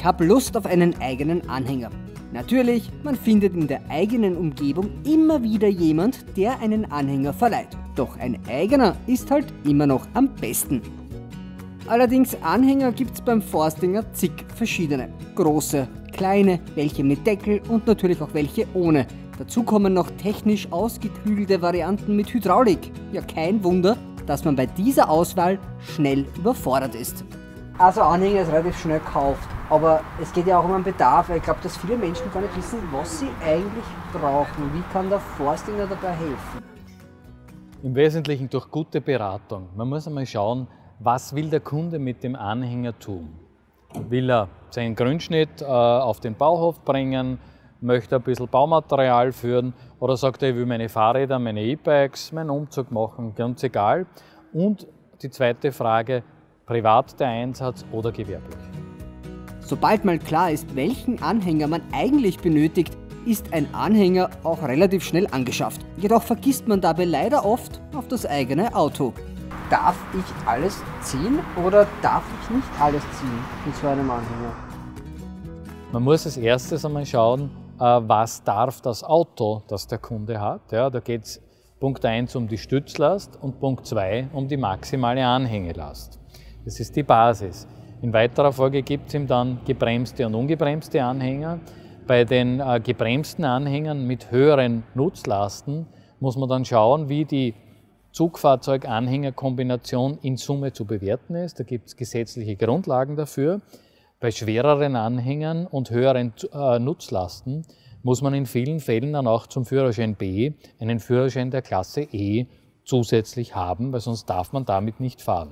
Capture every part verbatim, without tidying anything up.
Ich habe Lust auf einen eigenen Anhänger. Natürlich, man findet in der eigenen Umgebung immer wieder jemand, der einen Anhänger verleiht. Doch ein eigener ist halt immer noch am besten. Allerdings Anhänger gibt es beim Forstinger zig verschiedene. Große, kleine, welche mit Deckel und natürlich auch welche ohne. Dazu kommen noch technisch ausgeklügelte Varianten mit Hydraulik. Ja, kein Wunder, dass man bei dieser Auswahl schnell überfordert ist. Also Anhänger ist relativ schnell gekauft, aber es geht ja auch um einen Bedarf. Ich glaube, dass viele Menschen gar nicht wissen, was sie eigentlich brauchen. Wie kann der Forstinger dabei helfen? Im Wesentlichen durch gute Beratung. Man muss einmal schauen, was will der Kunde mit dem Anhänger tun? Will er seinen Grünschnitt äh, auf den Bauhof bringen? Möchte ein bisschen Baumaterial führen oder sagt er, ich will meine Fahrräder, meine E-Bikes, meinen Umzug machen, ganz egal. Und die zweite Frage, privat der Einsatz oder gewerblich. Sobald mal klar ist, welchen Anhänger man eigentlich benötigt, ist ein Anhänger auch relativ schnell angeschafft. Jedoch vergisst man dabei leider oft auf das eigene Auto. Darf ich alles ziehen oder darf ich nicht alles ziehen mit so einem Anhänger? Man muss als erstes einmal schauen, was darf das Auto, das der Kunde hat. Ja, da geht es Punkt eins um die Stützlast und Punkt zwei um die maximale Anhängelast. Das ist die Basis. In weiterer Folge gibt es ihm dann gebremste und ungebremste Anhänger. Bei den äh, gebremsten Anhängern mit höheren Nutzlasten muss man dann schauen, wie die Zugfahrzeug-Anhänger-Kombination in Summe zu bewerten ist. Da gibt es gesetzliche Grundlagen dafür. Bei schwereren Anhängern und höheren äh, Nutzlasten muss man in vielen Fällen dann auch zum Führerschein B einen Führerschein der Klasse E zusätzlich haben, weil sonst darf man damit nicht fahren.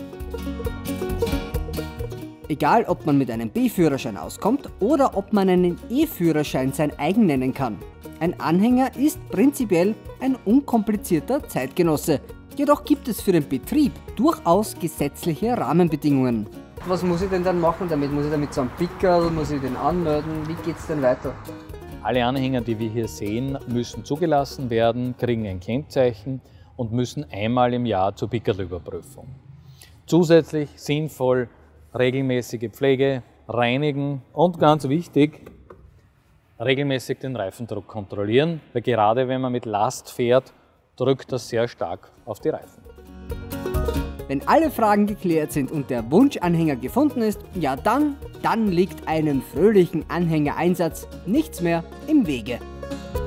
Egal, ob man mit einem B-Führerschein auskommt oder ob man einen E-Führerschein sein eigen nennen kann. Ein Anhänger ist prinzipiell ein unkomplizierter Zeitgenosse. Jedoch gibt es für den Betrieb durchaus gesetzliche Rahmenbedingungen. Was muss ich denn dann machen damit? Muss ich damit so einen Pickerl, muss ich den anmelden? Wie geht es denn weiter? Alle Anhänger, die wir hier sehen, müssen zugelassen werden, kriegen ein Kennzeichen und müssen einmal im Jahr zur Pickerlüberprüfung. Zusätzlich sinnvoll regelmäßige Pflege, reinigen und ganz wichtig, regelmäßig den Reifendruck kontrollieren, weil gerade wenn man mit Last fährt, drückt das sehr stark auf die Reifen. Wenn alle Fragen geklärt sind und der Wunschanhänger gefunden ist, ja dann, dann liegt einem fröhlichen Anhängereinsatz nichts mehr im Wege.